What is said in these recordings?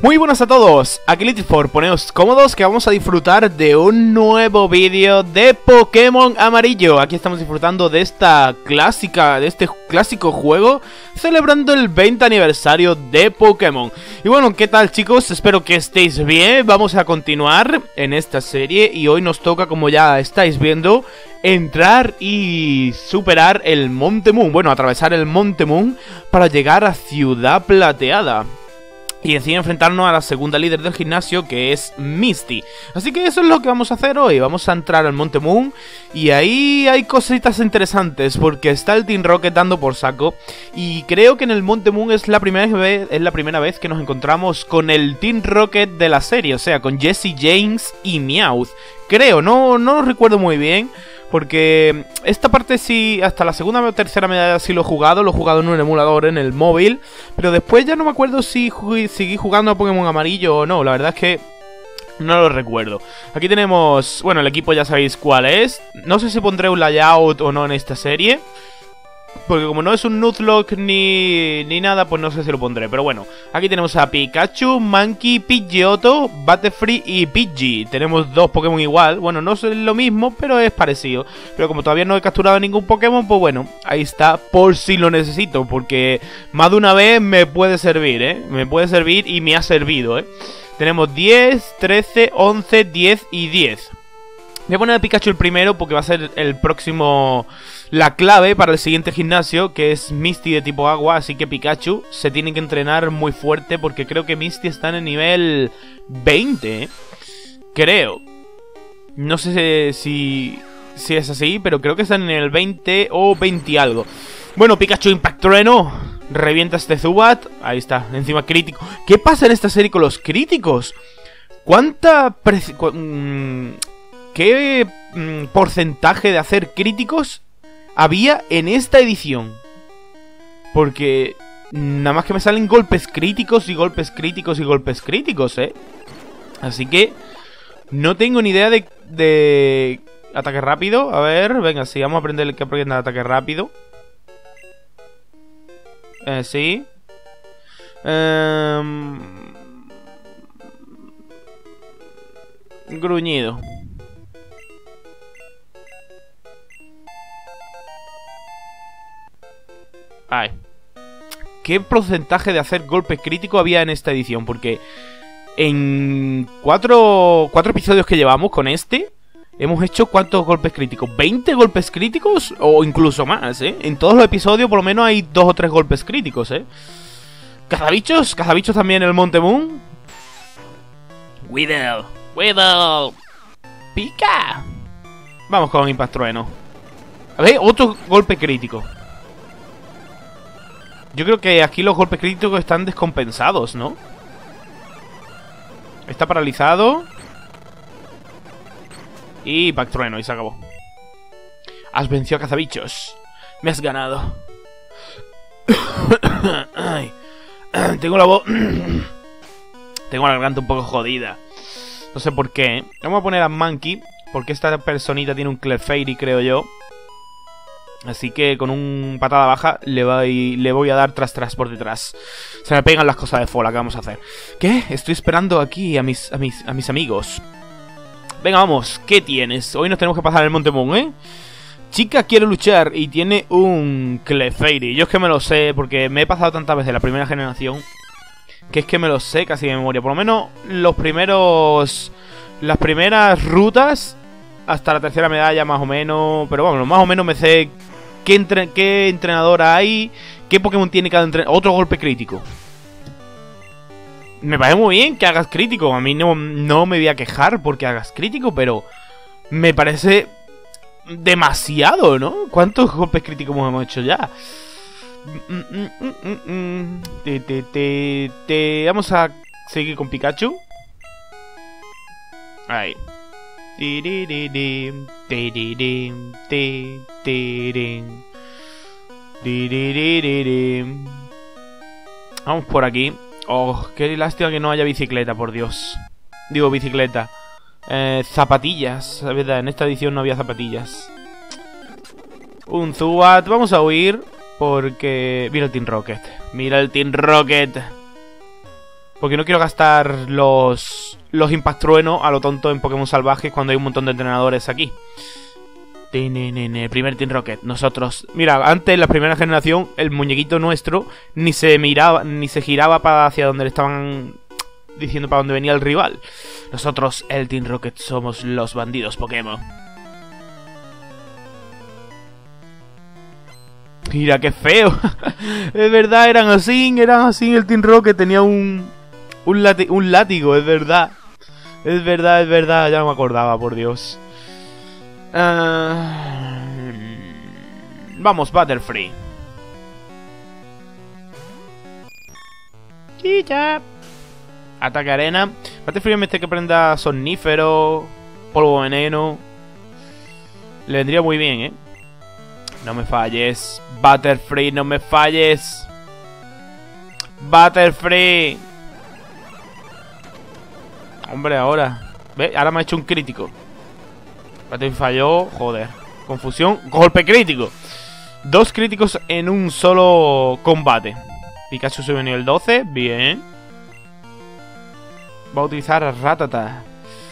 Muy buenas a todos, aquí Litifor, poneos cómodos que vamos a disfrutar de un nuevo vídeo de Pokémon Amarillo. Aquí estamos disfrutando de este clásico juego, celebrando el 20 aniversario de Pokémon. Y bueno, ¿qué tal chicos? Espero que estéis bien, vamos a continuar en esta serie y hoy nos toca, como ya estáis viendo, entrar y superar el Monte Moon, bueno, atravesar el Monte Moon para llegar a Ciudad Plateada. Y encima enfrentarnos a la segunda líder del gimnasio, que es Misty. Así que eso es lo que vamos a hacer hoy. Vamos a entrar al Monte Moon. Y ahí hay cositas interesantes, porque está el Team Rocket dando por saco. Y creo que en el Monte Moon es la primera vez que nos encontramos con el Team Rocket de la serie. O sea, con Jessie James y Meowth. Creo, no lo recuerdo muy bien. Porque esta parte sí, hasta la segunda o tercera medalla sí lo he jugado en un emulador en el móvil. Pero después ya no me acuerdo si seguí jugando a Pokémon Amarillo o no, la verdad es que no lo recuerdo. Aquí tenemos, bueno, el equipo ya sabéis cuál es. No sé si pondré un layout o no en esta serie, porque como no es un Nuzlocke ni nada, pues no sé si lo pondré. Pero bueno, aquí tenemos a Pikachu, Mankey, Pidgeotto, Butterfree y Pidgey. Tenemos dos Pokémon igual. Bueno, no es lo mismo, pero es parecido. Pero como todavía no he capturado ningún Pokémon, pues bueno, ahí está, por si lo necesito. Porque más de una vez me puede servir, ¿eh? Me puede servir y me ha servido, ¿eh? Tenemos 10, 13, 11, 10 y 10. Voy a poner a Pikachu el primero porque va a ser el próximo, la clave para el siguiente gimnasio, que es Misty de tipo agua. Así que Pikachu se tiene que entrenar muy fuerte porque creo que Misty está en el nivel 20, ¿eh? Creo. No sé si es así, pero creo que está en el 20 o 20 y algo. Bueno, Pikachu Impact Trueno. Revienta este Zubat. Ahí está, encima crítico. ¿Qué pasa en esta serie con los críticos? ¿Qué porcentaje de hacer críticos había en esta edición? Porque nada más que me salen golpes críticos y golpes críticos y golpes críticos, ¿eh? Así que no tengo ni idea de ataque rápido. A ver, venga, sí, vamos a aprender que aprenda ataque rápido. Sí. Gruñido. Ay. ¿Qué porcentaje de hacer golpes críticos había en esta edición? Porque en cuatro episodios que llevamos con este, hemos hecho ¿cuántos golpes críticos? ¿20 golpes críticos? O incluso más, ¿eh? En todos los episodios por lo menos hay 2 o 3 golpes críticos, ¿eh? ¿Cazabichos? ¿Cazabichos también en el Monte Moon? Weedle. Pica. Vamos con Impact Trueno. A ver, otro golpe crítico. Yo creo que aquí los golpes críticos están descompensados, ¿no? Está paralizado. Y Impact Trueno, y se acabó. Has vencido a Cazabichos. Me has ganado. Ay. Tengo la voz... Tengo la garganta un poco jodida. No sé por qué, ¿eh? Vamos a poner a Mankey, porque esta personita tiene un Clefairy, creo yo. Así que con un patada baja le voy a dar tras por detrás. Se me pegan las cosas de Fola, ¿qué vamos a hacer? ¿Qué? Estoy esperando aquí a mis amigos. Venga, vamos, ¿qué tienes? Hoy nos tenemos que pasar el Monte Moon, ¿eh? Chica quiere luchar y tiene un Clefairy. Yo es que me lo sé porque me he pasado tantas veces la primera generación que es que me lo sé casi de memoria. Por lo menos las primeras rutas hasta la tercera medalla más o menos. Pero bueno, más o menos me sé qué entrenador hay, qué Pokémon tiene cada entrenador. Otro golpe crítico. Me parece muy bien que hagas crítico. A mí no me voy a quejar porque hagas crítico, pero me parece demasiado, ¿no? ¿Cuántos golpes críticos hemos hecho ya? Vamos a seguir con Pikachu. Ahí. Vamos por aquí. Oh, qué lástima que no haya bicicleta, por Dios. Digo bicicleta. Zapatillas, la verdad, en esta edición no había zapatillas. Un Zubat, vamos a huir porque... Mira el Team Rocket. Mira el Team Rocket. Porque no quiero gastar los Impact Trueno a lo tonto en Pokémon salvajes cuando hay un montón de entrenadores aquí. El primer Team Rocket, nosotros. Mira, antes, en la primera generación, el muñequito nuestro ni se miraba, ni se giraba para hacia donde le estaban diciendo para dónde venía el rival. Nosotros, el Team Rocket, somos los bandidos Pokémon. Mira, qué feo. Es verdad, eran así el Team Rocket. Tenía un látigo, es verdad. Es verdad, ya no me acordaba, por Dios. Vamos, Butterfree. Chicha. Ataque arena. Butterfree me dice que prenda somnífero, polvo veneno. Le vendría muy bien, ¿eh? No me falles, Butterfree, no me falles. Butterfree. Hombre, ahora. ¿Ve? Ahora me ha hecho un crítico. Butterfree falló, joder. Confusión, golpe crítico. 2 críticos en un solo combate. Pikachu sube nivel 12, bien. Va a utilizar a Rattata.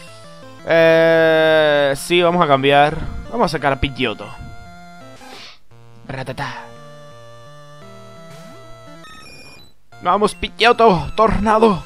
Sí, vamos a cambiar. Vamos a sacar a Pidgeotto. Rattata. Vamos, Pidgeotto, tornado.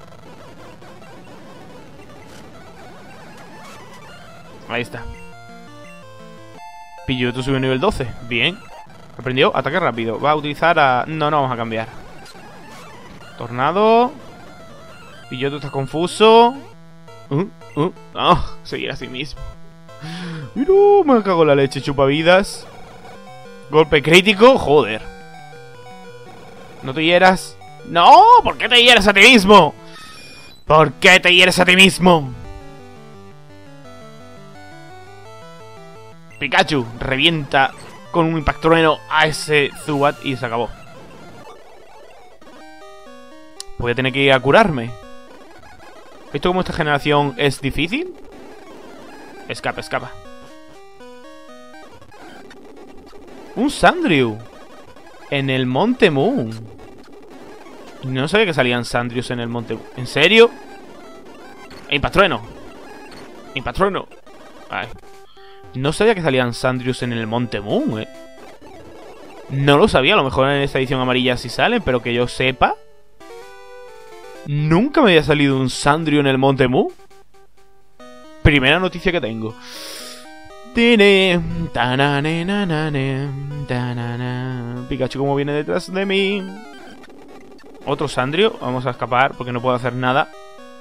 Ahí está. Pidgeotto sube nivel 12. Bien. Aprendió ataque rápido. Va a utilizar a... No, vamos a cambiar. Tornado. Pidgeotto está confuso. Seguir a sí mismo. Mira, me cago en la leche, chupavidas. Golpe crítico, joder. No te hieras. ¡No! ¿Por qué te hieres a ti mismo? ¿Por qué te hieres a ti mismo? Pikachu revienta con un Impact Trueno a ese Zubat y se acabó. Voy a tener que ir a curarme. ¿Visto cómo esta generación es difícil? Escapa, escapa. Un Sandrew en el Monte Moon. No sabía que salían Sandrews en el Monte Moon. ¿En serio? Impact Trueno. Impact Trueno. Ay. No sabía que salían Sandrews en el Monte Moon, No lo sabía, a lo mejor en esta edición amarilla sí salen, pero que yo sepa, nunca me había salido un Sandrew en el Monte Moon. Primera noticia que tengo. Pikachu como viene detrás de mí. Otro Sandrew, vamos a escapar porque no puedo hacer nada.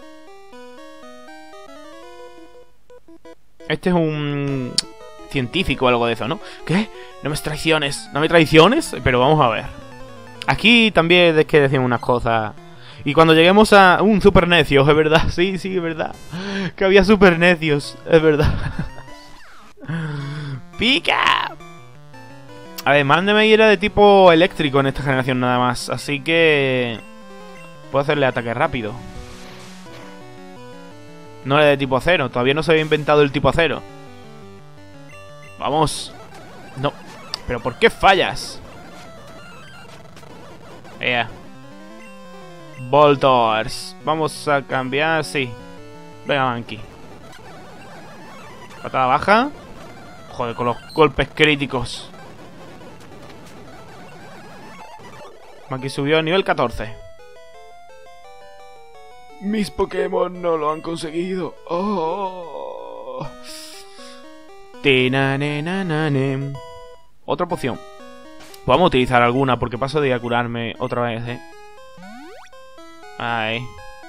Este es un científico o algo de eso, ¿no? ¿Qué? No me traiciones. ¿No me traiciones? Pero vamos a ver. Aquí también es que decimos unas cosas. Y cuando lleguemos a un super necio, es verdad. Sí, es verdad. Que había super necios, es verdad. ¡Pica! A ver, mándeme era de tipo eléctrico en esta generación nada más. Así que... puedo hacerle ataque rápido. No era de tipo acero, todavía no se había inventado el tipo acero. Vamos. No. ¿Pero por qué fallas? Voltors. Vamos a cambiar, sí. Venga, Mankey. Patada baja. Joder, con los golpes críticos. Mankey subió a nivel 14. Mis Pokémon no lo han conseguido. Oh. Otra poción. Vamos a utilizar alguna porque paso de ir a curarme otra vez, Ay.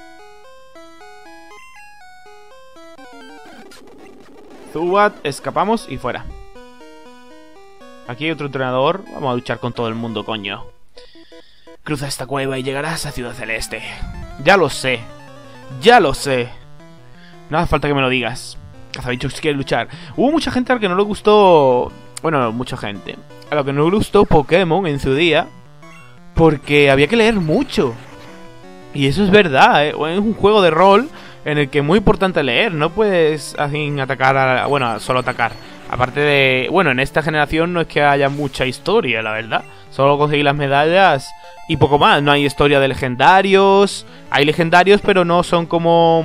Zubat, escapamos y fuera. Aquí hay otro entrenador. Vamos a luchar con todo el mundo, coño. Cruza esta cueva y llegarás a Ciudad Celeste. Ya lo sé. Ya lo sé. No hace falta que me lo digas. Cazabichos quiere luchar. Hubo mucha gente a la que no le gustó... Bueno, mucha gente. A la que no le gustó Pokémon en su día. Porque había que leer mucho. Y eso es verdad, Es un juego de rol en el que es muy importante leer. No puedes así atacar a... Bueno, solo atacar. Aparte de... Bueno, en esta generación no es que haya mucha historia, la verdad. Solo conseguir las medallas y poco más. No hay historia de legendarios. Hay legendarios, pero no son como...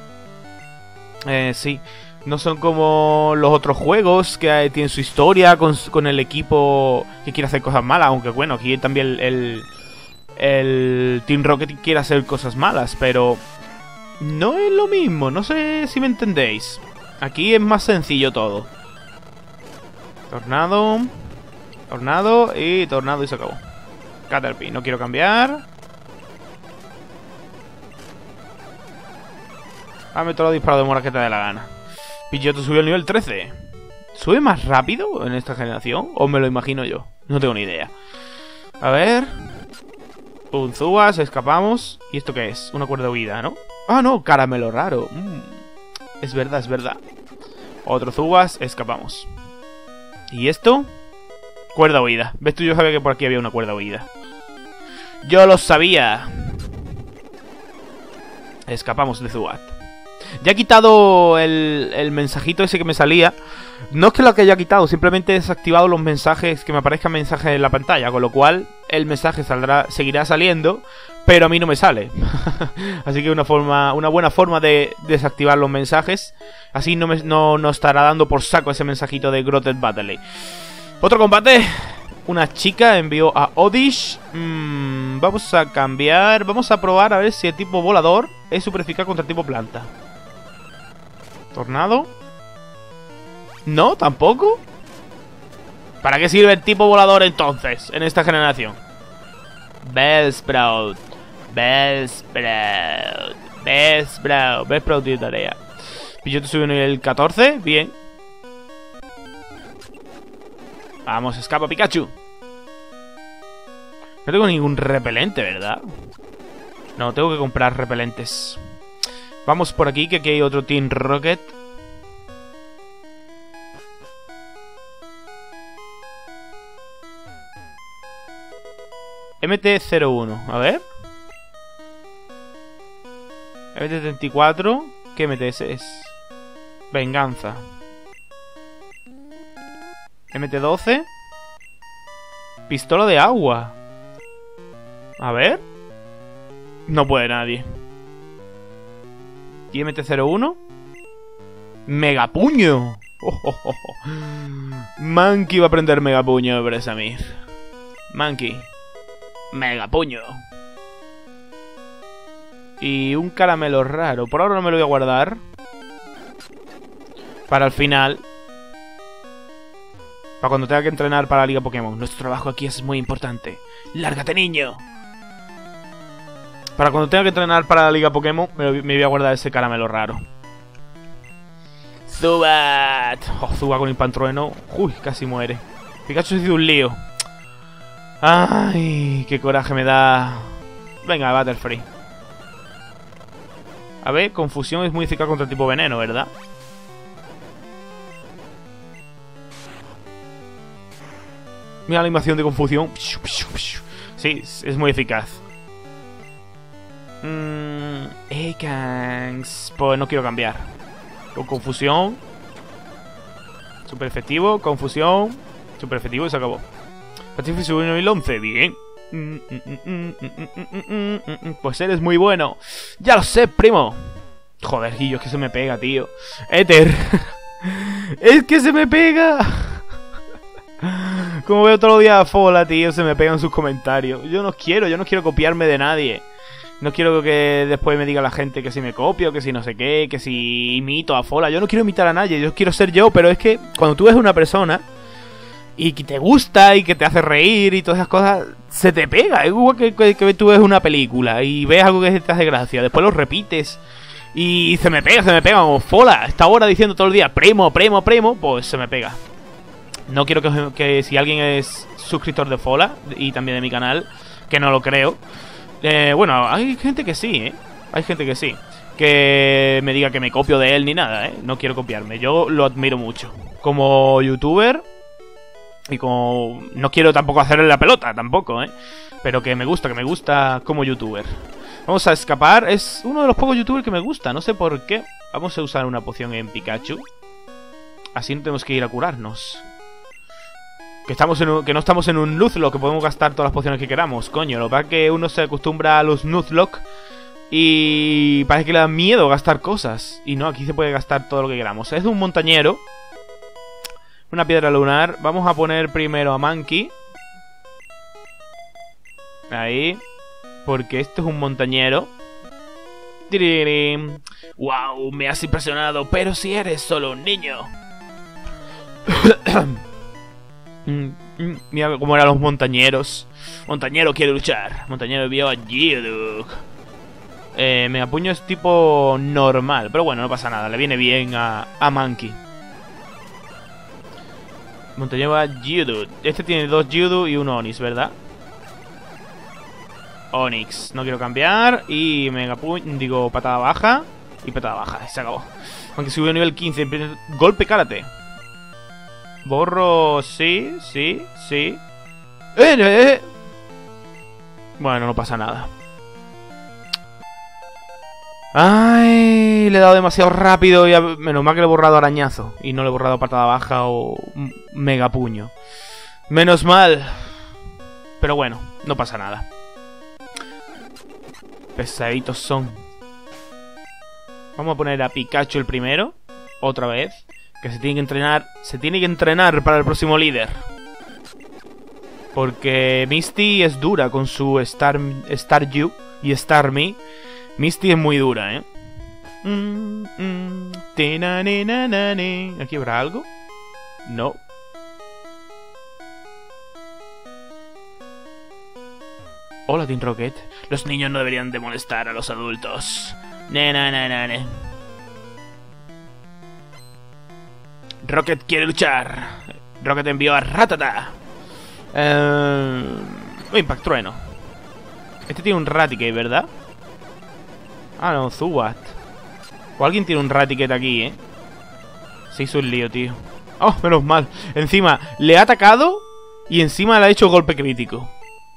sí. No son como los otros juegos que tienen su historia con el equipo que quiere hacer cosas malas. Aunque bueno, aquí también el Team Rocket quiere hacer cosas malas, pero no es lo mismo. No sé si me entendéis. Aquí es más sencillo todo. Tornado. Tornado y tornado y se acabó. Caterpie, no quiero cambiar. Dame todos los disparos de mora que te dé la gana. Pidgeotto subió al nivel 13. ¿Sube más rápido en esta generación? ¿O me lo imagino yo? No tengo ni idea. A ver. Un Zubas, escapamos. ¿Y esto qué es? Una cuerda de huida, ¿no? Ah, no, caramelo raro. Es verdad, es verdad. Otro Zubas, escapamos. ¿Y esto? Cuerda huida. ¿Ves tú? Yo sabía que por aquí había una cuerda huida. ¡Yo lo sabía! Escapamos de Zubat. Ya he quitado el mensajito ese que me salía. No es que lo que haya quitado, simplemente he desactivado los mensajes, que me aparezcan mensajes en la pantalla. Con lo cual, el mensaje seguirá saliendo, pero a mí no me sale. Así que una buena forma de desactivar los mensajes. Así no estará dando por saco ese mensajito de Grotted Battle. Otro combate. Una chica envió a Oddish. Vamos a cambiar. Vamos a probar a ver si el tipo volador es super eficaz contra el tipo planta. Tornado. No, tampoco. ¿Para qué sirve el tipo volador entonces en esta generación? Bellsprout. Bellsprout. Bellsprout. Bellsprout tiene tarea. Pidgeotto subió a nivel 14. Bien. Vamos, escapa Pikachu. No tengo ningún repelente, ¿verdad? No, tengo que comprar repelentes. Vamos por aquí, que aquí hay otro Team Rocket. MT-01, a ver. MT-34. ¿Qué MT es? Venganza. MT-12. Pistola de agua. A ver. No puede nadie. ¿Y MT-01? Megapuño. Monkey va a aprender Megapuño, Bresamith. Monkey. Megapuño. Y un caramelo raro. Por ahora no me lo voy a guardar. Para el final. Para cuando tenga que entrenar para la Liga Pokémon. Nuestro trabajo aquí es muy importante. ¡Lárgate, niño! Para cuando tenga que entrenar para la Liga Pokémon, me voy a guardar ese caramelo raro. ¡Zubat! Oh, Zubat con el pantrueno. Uy, casi muere. Pikachu ha sido un lío. ¡Ay! ¡Qué coraje me da! Venga, Butterfree. A ver, confusión es muy eficaz contra el tipo veneno, ¿verdad? Mira la animación de confusión. Sí, es muy eficaz. Ekans. Pues no quiero cambiar. Con confusión. Super efectivo. Confusión. Super efectivo y se acabó. Pacific subió a nivel 11. Bien. Pues eres muy bueno. Ya lo sé, primo. Joder, Guillo, es que se me pega, tío. Éter. Es que se me pega. Como veo todos los días a Fola, tío, se me pegan sus comentarios. Yo no quiero copiarme de nadie. No quiero que después me diga la gente que si me copio, que si no sé qué, que si imito a Fola. Yo no quiero imitar a nadie, yo quiero ser yo, pero es que cuando tú ves una persona y que te gusta y que te hace reír y todas esas cosas, se te pega. Es igual que tú ves una película y ves algo que te hace gracia, después lo repites y se me pega como Fola. Está ahora diciendo todo el día, primo, pues se me pega. No quiero que si alguien es suscriptor de Fola y también de mi canal, que no lo creo. Bueno, hay gente que sí, ¿eh? Hay gente que sí. Que me diga que me copio de él ni nada, ¿eh? No quiero copiarme. Yo lo admiro mucho. Como youtuber. Y como... No quiero tampoco hacerle la pelota, tampoco, ¿eh? Pero que me gusta como youtuber. Vamos a escapar. Es uno de los pocos youtubers que me gusta. No sé por qué. Vamos a usar una poción en Pikachu. Así no tenemos que ir a curarnos. Que no estamos en un Nuzlocke, que podemos gastar todas las pociones que queramos. Coño, lo que pasa es que uno se acostumbra a los Nuzlocke y parece que le da miedo gastar cosas. Y no, aquí se puede gastar todo lo que queramos. Es de un montañero. Una piedra lunar. Vamos a poner primero a Monkey. Ahí. Porque esto es un montañero. ¡Wow! Me has impresionado, pero si eres solo un niño. Mira cómo eran los montañeros. Montañero quiere luchar. Montañero vio a Geodude. Megapuño es tipo normal, pero bueno, no pasa nada. Le viene bien a Monkey. Montañero va a Geodude. Este tiene 2 Geodude y un Onix, ¿verdad? Onix, no quiero cambiar. Y Megapuño, digo, patada baja. Y patada baja, se acabó. Aunque subió a nivel 15. Golpe karate. Borro, sí. Bueno, no pasa nada. Ay, le he dado demasiado rápido y menos mal que le he borrado arañazo. Y no le he borrado patada baja o megapuño. Menos mal. Pero bueno, no pasa nada. Pesaditos son. Vamos a poner a Pikachu el primero. Otra vez. Que se tiene que entrenar. Se tiene que entrenar para el próximo líder. Porque Misty es dura con su Staryu y Starmie. Misty es muy dura, ¿eh? ¿Aquí habrá algo? No. Hola, Team Rocket. Los niños no deberían de molestar a los adultos. Rocket quiere luchar. Rocket envió a Rattata. Impact Trueno. Este tiene un Raticate, ¿verdad? Ah, no, Zubat. O alguien tiene un Raticate aquí, ¿eh? Se hizo un lío, tío. Oh, menos mal. Encima, le ha atacado y encima le ha hecho golpe crítico.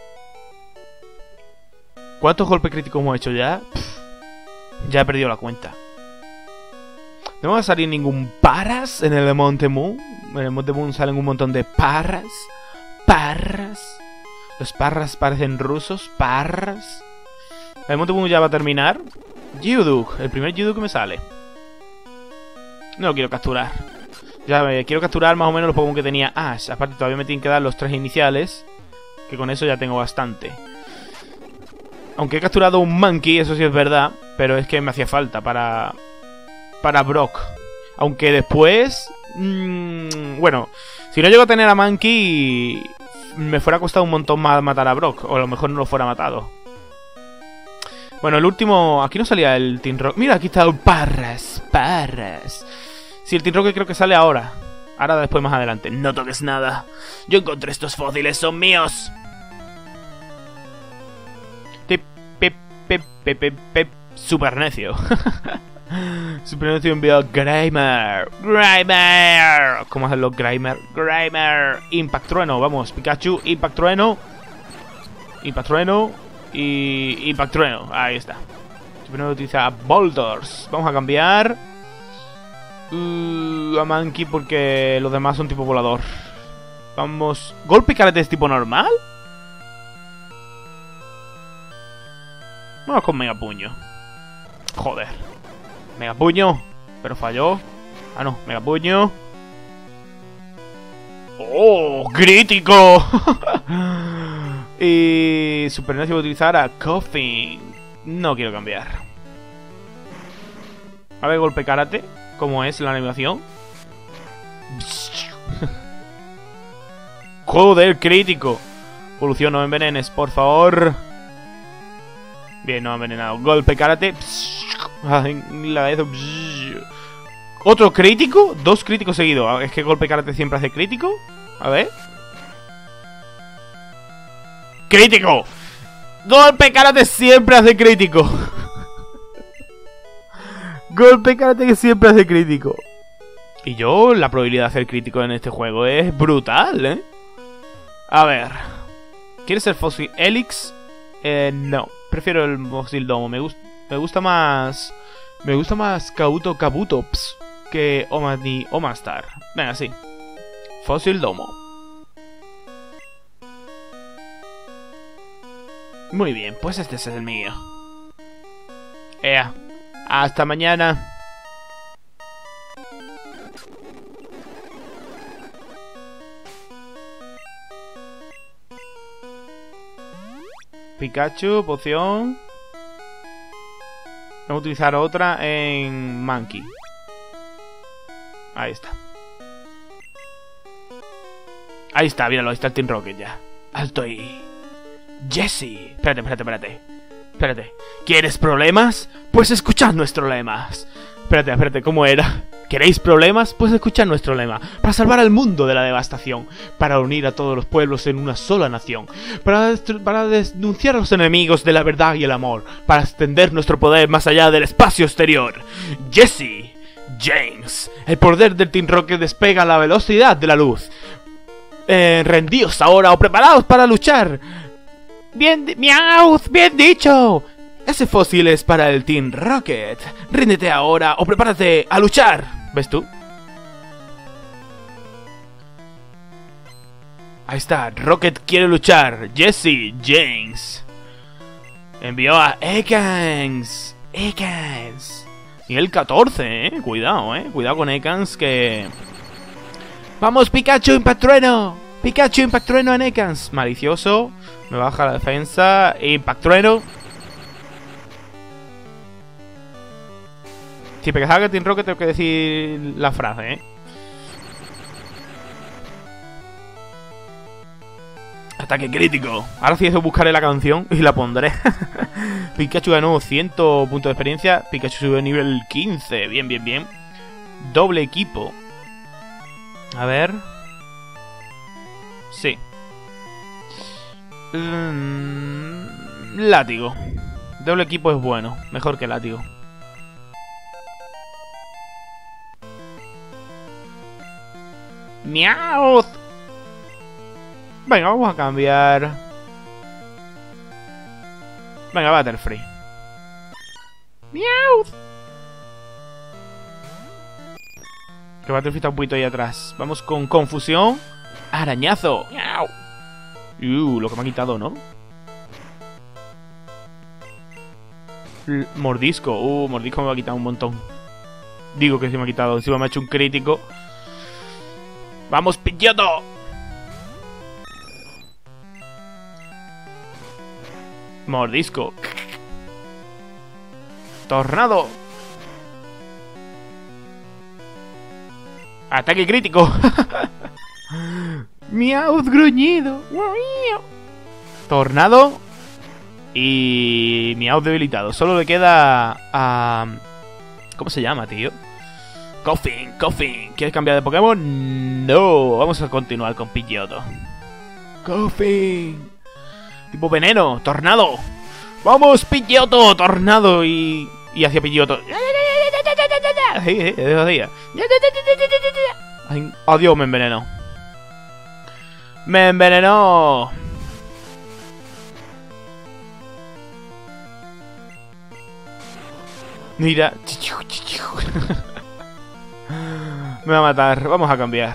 ¿Cuántos golpes críticos hemos hecho ya? Ya he perdido la cuenta. No va a salir ningún Paras en el de Monte Moon. En el Monte Moon salen un montón de Parras. Parras. Los Parras parecen rusos. Parras. El Monte Moon ya va a terminar. Geodude. El primer Geodude que me sale. No lo quiero capturar. Ya quiero capturar más o menos los Pokémon que tenía Ash. Aparte todavía me tienen que dar los 3 iniciales. Que con eso ya tengo bastante. Aunque he capturado un Monkey, eso sí es verdad. Pero es que me hacía falta para Brock. Aunque después... bueno, si no llego a tener a Monkey, me fuera a costar un montón más matar a Brock. O a lo mejor no lo fuera matado. Bueno, el último... Aquí no salía el Team Rocket. Mira, aquí está el Parras. Sí, el Team Rocket creo que sale ahora. Ahora después más adelante. No toques nada. Yo encontré estos fósiles, son míos. Super necio. Super necio envió a Grimer. ¿Cómo hacen los Grimer? Impact Trueno, vamos, Pikachu, Impact Trueno. Y Impact Trueno, ahí está. Super necio utiliza Boulders. Vamos a cambiar a Monkey porque los demás son tipo volador. Vamos, golpe karate es tipo normal. Vamos con Megapuño. Joder. Megapuño. Pero falló. Ah, no. Megapuño. ¡Oh! ¡Crítico! Y... Super necio voy a utilizar a Koffing. No quiero cambiar. A ver, golpe karate. ¿Cómo es la animación? Joder, crítico. Evolución, no me envenenes, por favor. Bien, no ha envenenado. Golpe karate. ¿Otro crítico? 2 críticos seguidos. Es que golpe karate siempre hace crítico. A ver. ¡Crítico! Golpe karate siempre hace crítico. Golpe karate que siempre hace crítico. Y yo, la probabilidad de hacer crítico en este juego es brutal, ¿eh? A ver. ¿Quieres ser Fossil Helix? No. Prefiero el Fossil Domo. Me gusta más... Me gusta más Kabuto Kabutops. que Omastar. Venga, sí. Fósil Domo. Muy bien, pues este es el mío. Ea. Hasta mañana. Pikachu, poción. Vamos a utilizar otra en Monkey. Ahí está. Ahí está, míralo, ahí está el Team Rocket ya. Alto ahí. Jesse. Espérate. ¿Quieres problemas? Pues escuchad nuestros lemas. Espérate, ¿cómo era? ¿Queréis problemas? Pues escuchad nuestro lema. Para salvar al mundo de la devastación. Para unir a todos los pueblos en una sola nación. Para denunciar a los enemigos de la verdad y el amor. Para extender nuestro poder más allá del espacio exterior. Jesse James. El poder del Team Rocket despega a la velocidad de la luz. Rendíos ahora o preparaos para luchar. Meowth, bien dicho. Ese fósil es para el Team Rocket. Ríndete ahora o prepárate a luchar. ¿Ves tú? Ahí está, Rocket quiere luchar. Jesse James envió a Ekans. Nivel 14, Cuidado, Cuidado con Ekans que... ¡Vamos, Pikachu, Impact Trueno! ¡Pikachu, Impact Trueno en Ekans! Malicioso. Me baja la defensa. Impact Trueno. Siempre que salga Team Rocket tengo que decir la frase, Ataque crítico. Ahora sí buscaré la canción y la pondré. Pikachu ganó 100 puntos de experiencia. Pikachu sube a nivel 15. Bien. Doble equipo. A ver. Sí. Látigo. Doble equipo es bueno. Mejor que látigo. ¡Meowth! Venga, vamos a cambiar. Venga, Butterfree. ¡Meowth! Que Butterfree está un poquito ahí atrás. Vamos con Confusión. ¡Arañazo! ¡Miau! Lo que me ha quitado, ¿no? Mordisco. Mordisco me va a quitar un montón. Digo que se me ha quitado. Encima me ha hecho un crítico. ¡Vamos, Pidgeotto! Mordisco. Tornado. Ataque crítico. Meowth gruñido. Tornado. Y Meowth debilitado. Solo le queda a... ¿Cómo se llama, tío? Koffing. ¿Quieres cambiar de Pokémon? No. Vamos a continuar con Pidgeotto. Koffing. Tipo veneno. Tornado. Vamos, Pidgeotto. Tornado y hacia Pidgeotto. Adiós, me envenenó. ¡Me envenenó! Mira. Me va a matar. Vamos a cambiar.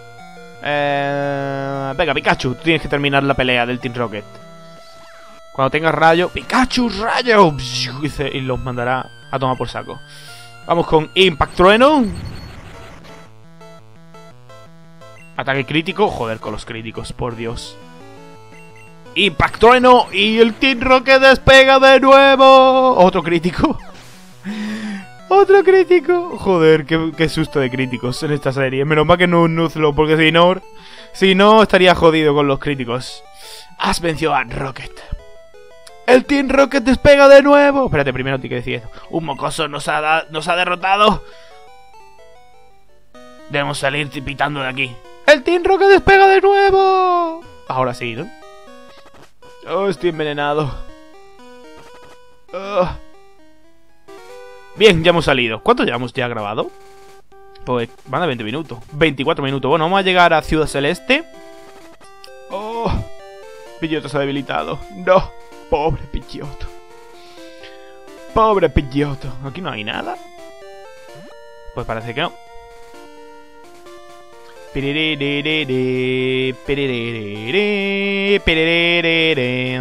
Venga, Pikachu. Tú tienes que terminar la pelea del Team Rocket. Cuando tengas rayo... ¡Pikachu, rayo! Y los mandará a tomar por saco. Vamos con Impact Trueno. Ataque crítico. Joder, con los críticos, por Dios. Impact Trueno. Y el Team Rocket despega de nuevo. Otro crítico. Otro crítico. Joder, qué susto de críticos en esta serie. Menos mal que no un Nuzlocke, porque si no estaría jodido con los críticos. Has vencido a Rocket. El Team Rocket despega de nuevo. Espérate, primero tengo que decir esto. Un mocoso nos ha derrotado. Debemos salir pitando de aquí. ¡El Team Rocket despega de nuevo! Ahora sí, ¿no? Oh, estoy envenenado. Bien, ya hemos salido. ¿Cuánto llevamos ya grabado? Pues van a 20 minutos. 24 minutos. Bueno, vamos a llegar a Ciudad Celeste. Oh, Pidgeotto se ha debilitado. No, pobre Pidgeotto. Pobre Pidgeotto. Aquí no hay nada. Pues parece que no. Pererere, pererere, pererere,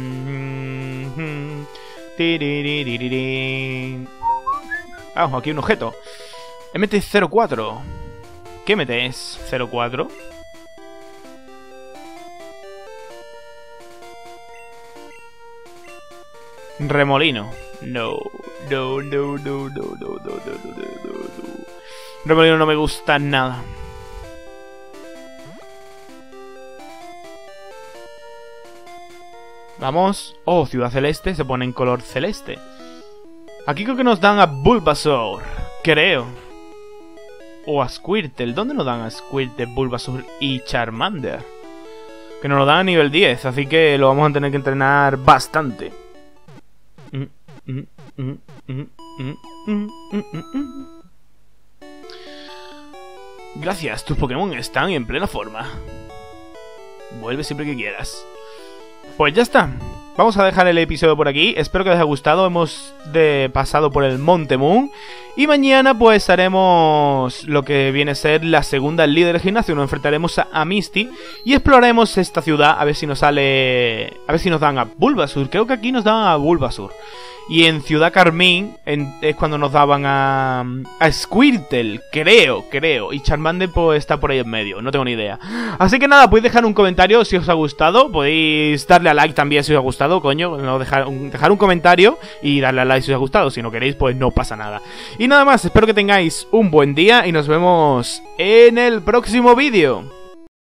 tererere. Ah, aquí hay un objeto. MT-04. ¿Qué metes? 04. Remolino. No. No, no, no, no, no, no, no, no, no. Remolino no me gusta nada. Vamos. Oh, Ciudad Celeste se pone en color celeste. Aquí creo que nos dan a Bulbasaur. Creo. O a Squirtle. ¿Dónde nos dan a Squirtle, Bulbasaur y Charmander? Que nos lo dan a nivel 10, así que lo vamos a tener que entrenar bastante. Gracias, tus Pokémon están en plena forma. Vuelve siempre que quieras. Pues ya está. Vamos a dejar el episodio por aquí. Espero que les haya gustado. Hemos pasado por el Monte Moon. Y mañana pues haremos lo que viene a ser la segunda líder del gimnasio. Nos enfrentaremos a Misty y exploraremos esta ciudad a ver si nos sale... A ver si nos dan a Bulbasaur. Creo que aquí nos dan a Bulbasaur. Y en Ciudad Carmín es cuando nos daban a Squirtle, creo. Y Charmander pues está por ahí en medio, no tengo ni idea. Así que nada, podéis dejar un comentario si os ha gustado. Podéis darle a like también si os ha gustado, coño. No, dejar un comentario y darle a like si os ha gustado. Si no queréis, pues no pasa nada. Y nada más, espero que tengáis un buen día y nos vemos en el próximo vídeo.